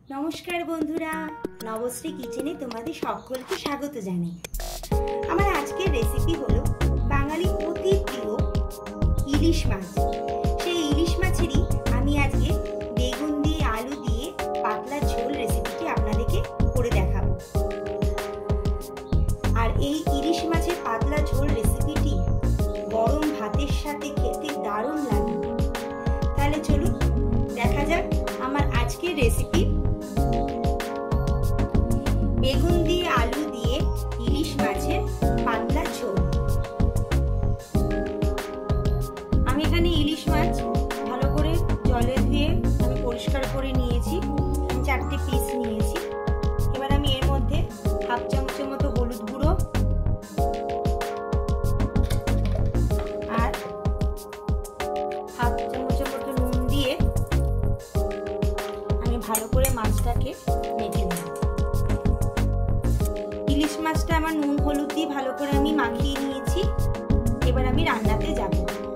नमस्कार बंधुरा नवश्री किचेने तुम्हारे सकलके स्वागत जानाई। आमार आजकेर रेसिपि हलो बांगाली अति प्रिय इलिश माछ। सेई इलिश माछेरই आमी आजके बेगुन दिए आलू दिए पातला झोल रेसिपिटी आपनादेरके करे देखाबो। आर एई इलिश माछेर पातला झोल रेसिपिटी गरम भातेर साथे खेते दारुण लागे। ताहले चलुन देखा जाक आमार आजकेर रेसिपि बेगुन दिए आलू दिए इलिश माछेर पातला झोल। आमी एखाने इलिश माछ भालो करे जले धुए आमी परिष्कार करे नियेछि। 4टे पिस नियेछि। एबार आमी एर मध्ये हाफ चामचेर मतो हलुद गुঁড়ো আর हाफ चामचेर मतो নুন দিয়ে আমি ভালো করে মাছটাকে মেখে নেব। ইলিশ মাছটা আমার নুন হলুদ দিয়ে ভালো করে আমি মাখিয়ে নিয়েছি। এবার আমি রান্নাতে যাব।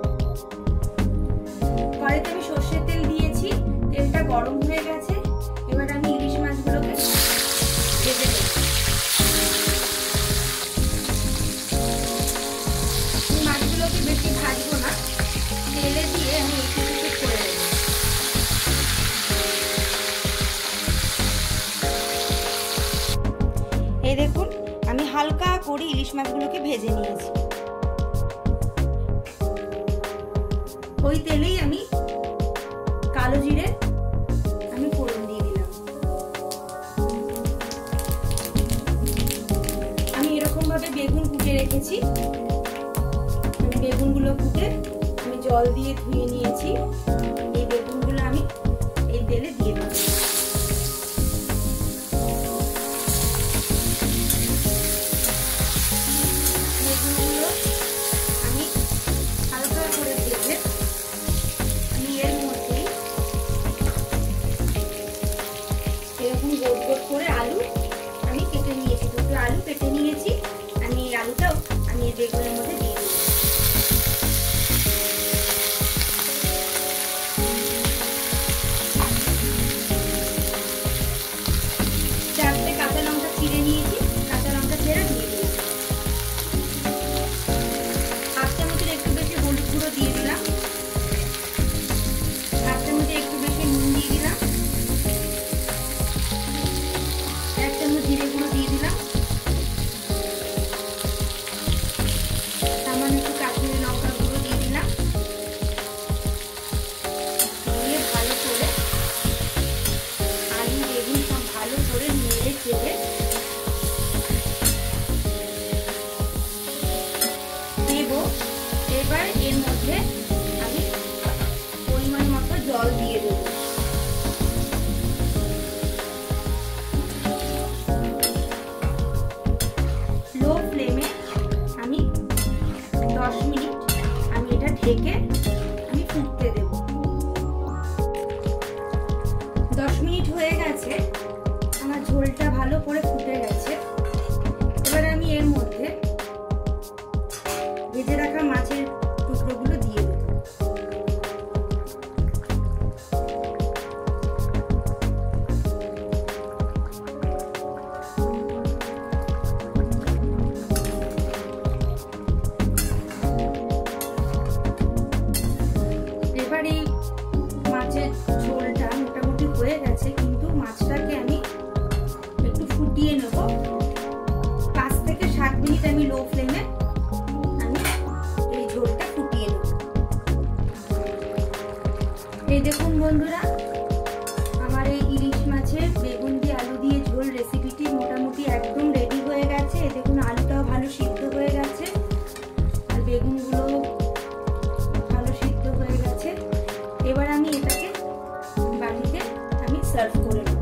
কড়াইতে আমি সরষের তেল দিয়েছি, তেলটা গরম হয়ে গেছে। এবার আমি ইলিশ মাছগুলোকে ভেজে নেব। মাছগুলোকে বেশি ভাজবো না, তেলে দিয়ে আমি একটু একটু করে নেব। এই দেখুন আমি হালকা করে ইলিশ মাছগুলোকে ভেজে নিয়েছি। ওই তেলেই আমি কালো জিরে আমি ফোড়ন দিয়ে দিলাম। আমি এরকম ভাবে বেগুন কুটে রেখেছি। আমি বেগুনগুলো কুটে আমি জল দিয়ে ধুয়ে নিয়েছি। এই বেগুনগুলো আমি এই তেলে দিয়ে দেব। বেগুনগুলো আমি হালকা করে ভেজে আমি এর মধ্যে এরকম গোল গোল করে আলু আমি কেটে নিয়েছি। দুটো আলু কেটে নিয়েছি। আমি এই আলুটাও আমি এই বেগুনের মধ্যে দিয়ে দেব। চারটে কাঁচা লঙ্কা চিড়ে নিয়েছি। কাঁচা লঙ্কা ছেড়ে দিয়ে দিলাম। হাফ চামচের একটু বেশি হলুদ গুঁড়ো দিয়ে দিলাম। হাফ চামচের একটু বেশি নুন দিয়ে দিলাম। 1 চামচ জিরে গুঁড়ো দিয়ে দিলাম। সামান্য একটু কাশ্মীরি লঙ্কা গুঁড়ো দিয়ে দিলাম। দিয়ে ভালো করে আলু বেগুন সব ভালো করে নেড়ে চেড়ে দেব। এবার এর মধ্যে আমি পরিমাণ মতো জল দিয়ে দেব। লো ফ্লেমে আমি 10 মিনিট আমি এটা ঢেকে আমি ফুটতে দেব। 10 মিনিট হয়ে গেছে। আমার ঝোলটা ভালো করে ফুটে গেছে। এবার আমি এর মধ্যে ভেজে রাখা মাছের টুকরোগুলো দিয়ে দেব। এবার এই মাছের ঝোলটা মোটামুটি হয়ে গেছে, কিন্তু মাছটাকে আমি একটু ফুটিয়ে নেব। 5 থেকে 7 মিনিট আমি লো ফ্লেমে আমি এই ঝোলটা ফুটিয়ে নেব। এই দেখুন বন্ধুরা, আমার এই ইলিশ মাছের বেগুন দিয়ে আলু দিয়ে ঝোল রেসিপিটি মোটামুটি একদম রেডি হয়ে গেছে। এই দেখুন আলুটাও ভালো সিদ্ধ হয়ে গেছে আর বেগুনগুলো ভালো সিদ্ধ হয়ে গেছে। এবার আমি এটাকে বাটিতে আমি সার্ভ করে নেব।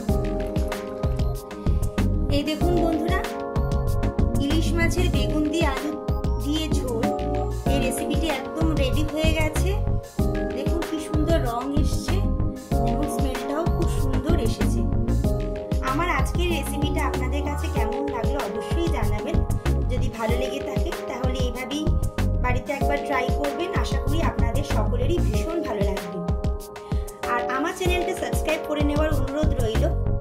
এই দেখুন বন্ধুরা, ইলিশ মাছের বেগুন দিয়ে আলু দিয়ে ঝোল এই রেসিপিটি একদম রেডি হয়ে গেছে। দেখুন কি সুন্দর রং এসছে এবং স্মেলটাও খুব সুন্দর এসেছে। আমার আজকের রেসিপিটা আপনাদের কাছে কেমন লাগলো অবশ্যই জানাবেন। যদি ভালো লেগে থাকে তাহলে এইভাবেই বাড়িতে একবার ট্রাই করবেন। আশা করি আপনাদের সকলেরই ভীষণ ভালো লাগবে। আর আমার চ্যানেলটা সাবস্ক্রাইব করে নেওয়ার অনুরোধ রইল।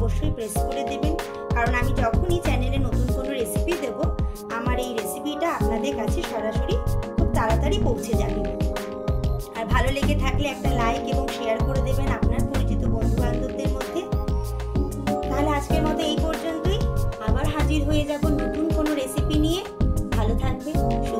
অবশ্যই প্রেস করে দেবেন, কারণ আমি যখনই চ্যানেলে নতুন কোনো রেসিপি দেব আমার এই রেসিপিটা আপনাদের কাছে সরাসরি খুব তাড়াতাড়ি পৌঁছে যাবে। আর ভালো লেগে থাকলে একটা লাইক এবং শেয়ার করে দেবেন আপনার পরিচিত বন্ধু বান্ধবদের মধ্যে। তাহলে আজকের মতো এই পর্যন্তই, আবার হাজির হয়ে যাব নতুন কোনো রেসিপি নিয়ে। ভালো থাকবেন।